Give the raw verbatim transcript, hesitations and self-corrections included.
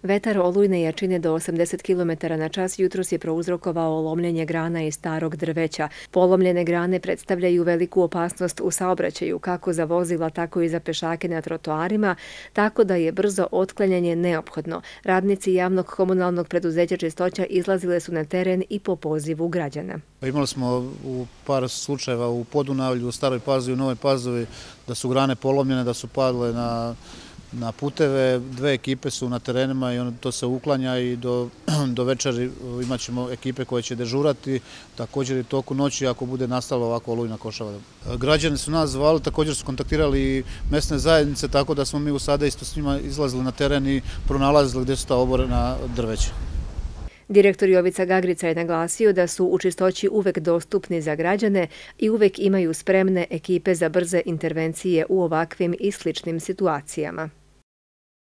Vetar olujne jačine do osamdeset kilometara na čas jutros je prouzrokovao lomljenje grana iz starog drveća. Polomljene grane predstavljaju veliku opasnost u saobraćaju, kako za vozila, tako i za pešake na trotoarima, tako da je brzo otklanjanje neophodno. Radnici javnog komunalnog preduzeća Čistoća izlazile su na teren i po pozivu građana. Imali smo u par slučajeva u Podunavlju, u Staroj Pazovi, u Novoj Pazovi, da su grane polomljene, da su padle na na puteve. Dve ekipe su na terenima i to se uklanja i do, do večeri imat ćemo ekipe koje će dežurati, također i toku noći ako bude nastala ovako olujna košava. Građani su nas zvali, također su kontaktirali i mesne zajednice, tako da smo mi u sada isto s njima izlazili na teren i pronalazili gdje su ta oborena drveća. Direktor Jovica Gagrica je naglasio da su u Čistoći uvek dostupni za građane i uvek imaju spremne ekipe za brze intervencije u ovakvim i sličnim situacijama.